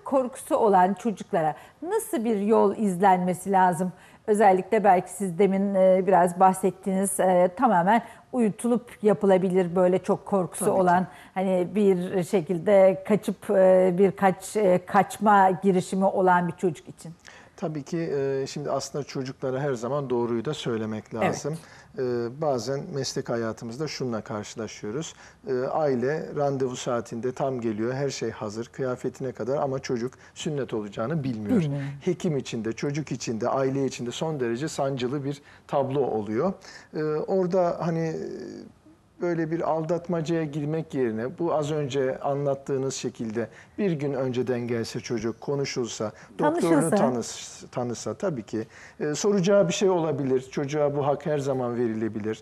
korkusu olan çocuklara nasıl bir yol izlenmesi lazım? Özellikle belki siz demin biraz bahsettiğiniz tamamen uyutulup yapılabilir böyle çok korkusu Tabii ki. olan hani bir şekilde kaçıp birkaç kaçma girişimi olan bir çocuk için. Tabii ki şimdi aslında çocuklara her zaman doğruyu da söylemek Evet. lazım. Bazen meslek hayatımızda şununla karşılaşıyoruz. Aile randevu saatinde tam geliyor, her şey hazır, kıyafetine kadar ama çocuk sünnet olacağını bilmiyor. Bilmiyor. Hekim için de, çocuk için de, aile için de son derece sancılı bir tablo oluyor. Orada hani böyle bir aldatmacaya girmek yerine bu az önce anlattığınız şekilde bir gün önceden gelse çocuk konuşulsa, doktorunu tanısa tabii ki soracağı bir şey olabilir. Çocuğa bu hak her zaman verilebilir.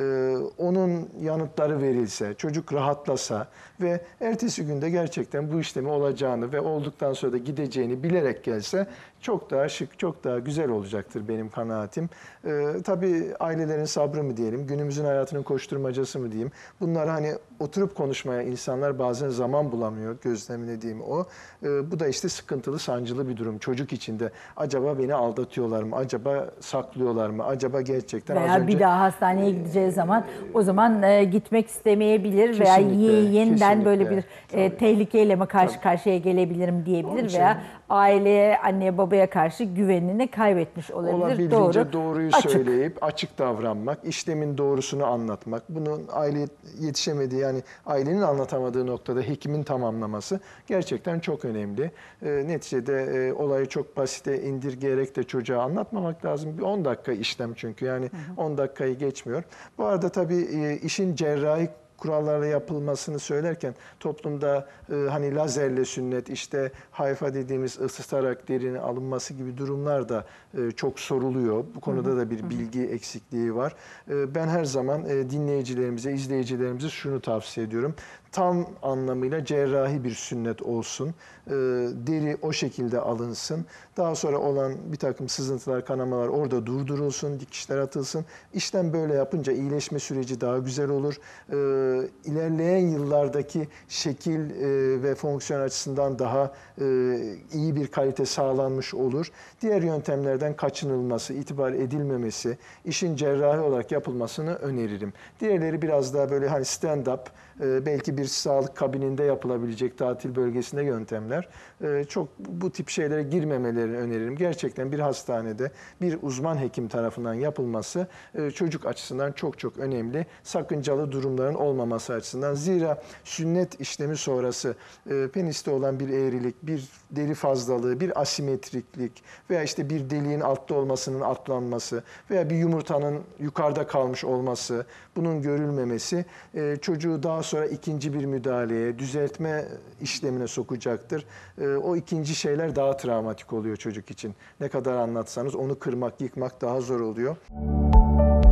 Onun yanıtları verilse, çocuk rahatlasa ve ertesi günde gerçekten bu işlemi olacağını ve olduktan sonra da gideceğini bilerek gelse çok daha şık, çok daha güzel olacaktır benim kanaatim. Tabii ailelerin sabrı mı diyelim, günümüzün hayatının koşturmacası mı diyeyim. Bunlar hani oturup konuşmaya insanlar bazen zaman bulamıyor, gözlemlediğim o. Bu da işte sıkıntılı, sancılı bir durum çocuk içinde. Acaba beni aldatıyorlar mı? Acaba saklıyorlar mı? Acaba gerçekten Veya az önce... bir daha hastaneye gideceği zaman o zaman gitmek istemeyebilir veya Kesinlikle, yeniden böyle bir kesinlikle. tehlikeyle mi karşı Tabii. karşıya gelebilirim diyebilir Onun için- veya aileye, anneye, babaya karşı güvenini kaybetmiş olabilir. Olabildiğince doğruyu Açık. söyleyip açık davranmak, işlemin doğrusunu anlatmak, bunun aile yetişemediği yani ailenin anlatamadığı noktada hekimin tamamlaması gerçekten çok önemli. Neticede olayı çok basite indirgeyerek de çocuğa anlatmamak lazım. Bir 10 dakika işlem çünkü yani 10 dakikayı geçmiyor. Bu arada tabii işin cerrahi kurallarla yapılmasını söylerken toplumda hani lazerle sünnet, işte hayfa dediğimiz ısıtarak derinin alınması gibi durumlar da çok soruluyor. Bu konuda da bir bilgi eksikliği var. Ben her zaman dinleyicilerimize, izleyicilerimize şunu tavsiye ediyorum. Tam anlamıyla cerrahi bir sünnet olsun. Deri o şekilde alınsın. Daha sonra olan bir takım sızıntılar, kanamalar orada durdurulsun, dikişler atılsın. İşlem böyle yapınca iyileşme süreci daha güzel olur. İlerleyen yıllardaki şekil ve fonksiyon açısından daha iyi bir kalite sağlanmış olur. Diğer yöntemlerden kaçınılması, itibar edilmemesi, işin cerrahi olarak yapılmasını öneririm. Diğerleri biraz daha böyle hani stand-up, belki bir sağlık kabininde yapılabilecek tatil bölgesinde yöntemler. Çok bu tip şeylere girmemelerini öneririm. Gerçekten bir hastanede bir uzman hekim tarafından yapılması çocuk açısından çok çok önemli. Sakıncalı durumların olmaması açısından. Zira sünnet işlemi sonrası peniste olan bir eğrilik, bir deri fazlalığı, bir asimetriklik veya işte bir deliğin altta olmasının atlanması veya bir yumurtanın yukarıda kalmış olması, bunun görülmemesi çocuğu daha sonra ikinci bir müdahaleye, düzeltme işlemine sokacaktır. O ikinci şeyler daha travmatik oluyor çocuk için. Ne kadar anlatsanız onu kırmak, yıkmak daha zor oluyor.